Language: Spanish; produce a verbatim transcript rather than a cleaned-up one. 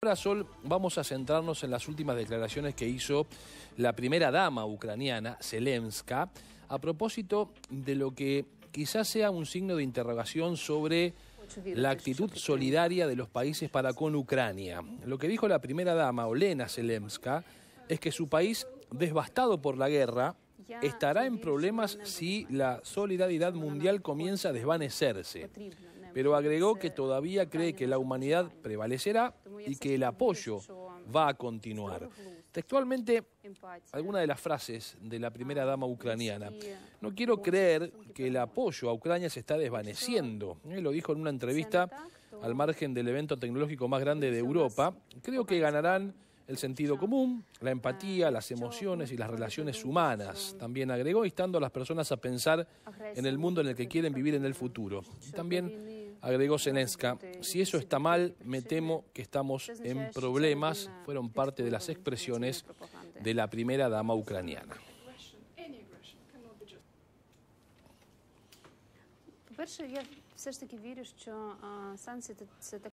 Sol, vamos a centrarnos en las últimas declaraciones que hizo la primera dama ucraniana, Zelenska, a propósito de lo que quizás sea un signo de interrogación sobre la actitud solidaria de los países para con Ucrania. Lo que dijo la primera dama, Olena Zelenska, es que su país, devastado por la guerra, estará en problemas si la solidaridad mundial comienza a desvanecerse. Pero agregó que todavía cree que la humanidad prevalecerá y que el apoyo va a continuar. Textualmente, alguna de las frases de la primera dama ucraniana. No quiero creer que el apoyo a Ucrania se está desvaneciendo. Él lo dijo en una entrevista al margen del evento tecnológico más grande de Europa. Creo que ganarán el sentido común, la empatía, las emociones y las relaciones humanas. También agregó, instando a las personas a pensar en el mundo en el que quieren vivir en el futuro. También agregó Zelenska, si eso está mal, me temo que estamos en problemas. Fueron parte de las expresiones de la primera dama ucraniana. По-перше, я все ж таки вірю, що санкції – це